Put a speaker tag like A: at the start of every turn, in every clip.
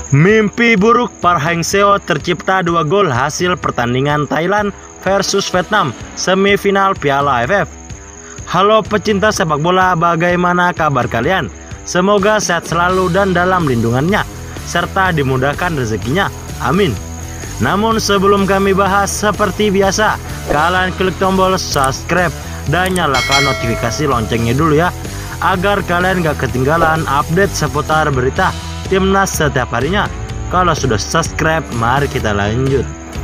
A: Mimpi buruk Park Hang-seo tercipta 2 gol hasil pertandingan Thailand versus Vietnam semifinal Piala AFF. Halo pecinta sepak bola, bagaimana kabar kalian? Semoga sehat selalu dan dalam lindungannya, serta dimudahkan rezekinya. Amin. Namun sebelum kami bahas, seperti biasa, kalian klik tombol subscribe dan nyalakan notifikasi loncengnya dulu ya, agar kalian gak ketinggalan update seputar berita timnas setiap harinya. Kalau sudah subscribe, mari kita lanjut.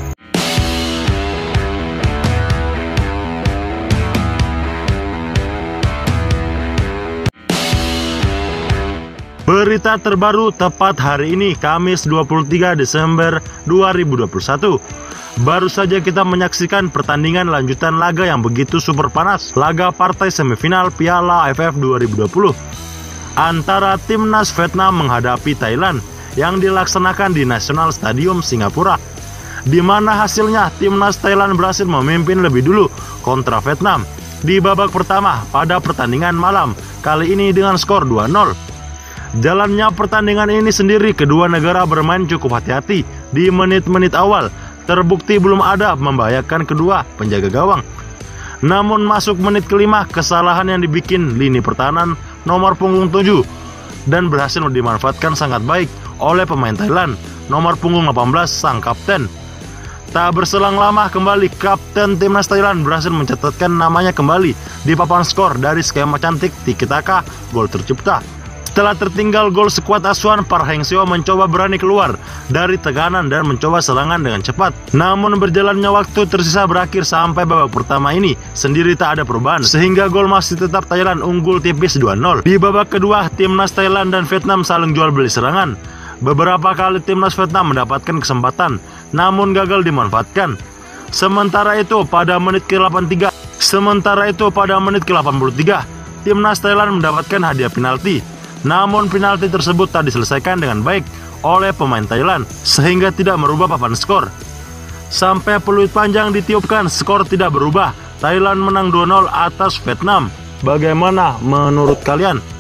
A: Berita terbaru tepat hari ini, Kamis 23 Desember 2021. Baru saja kita menyaksikan pertandingan lanjutan laga yang begitu super panas, laga partai semifinal Piala AFF 2020 antara timnas Vietnam menghadapi Thailand yang dilaksanakan di National Stadium Singapura, di mana hasilnya timnas Thailand berhasil memimpin lebih dulu kontra Vietnam di babak pertama pada pertandingan malam kali ini dengan skor 2-0. Jalannya pertandingan ini sendiri, kedua negara bermain cukup hati-hati di menit-menit awal, terbukti belum ada membahayakan kedua penjaga gawang. Namun masuk menit kelima, kesalahan yang dibikin lini pertahanan nomor punggung 7 dan berhasil dimanfaatkan sangat baik oleh pemain Thailand nomor punggung 18 sang kapten. Tak berselang lama kembali kapten timnas Thailand berhasil mencatatkan namanya kembali di papan skor dari skema cantik tiki taka gol tercipta. Setelah tertinggal gol, skuad asuhan Park Hang-seo mencoba berani keluar dari tekanan dan mencoba serangan dengan cepat. Namun berjalannya waktu, tersisa berakhir sampai babak pertama ini sendiri tak ada perubahan, sehingga gol masih tetap Thailand unggul tipis 2-0. Di babak kedua, timnas Thailand dan Vietnam saling jual beli serangan. Beberapa kali timnas Vietnam mendapatkan kesempatan, namun gagal dimanfaatkan. Sementara itu pada menit ke-83, timnas Thailand mendapatkan hadiah penalti. Namun penalti tersebut tak diselesaikan dengan baik oleh pemain Thailand, sehingga tidak merubah papan skor. Sampai peluit panjang ditiupkan, skor tidak berubah. Thailand menang 2-0 atas Vietnam. Bagaimana menurut kalian?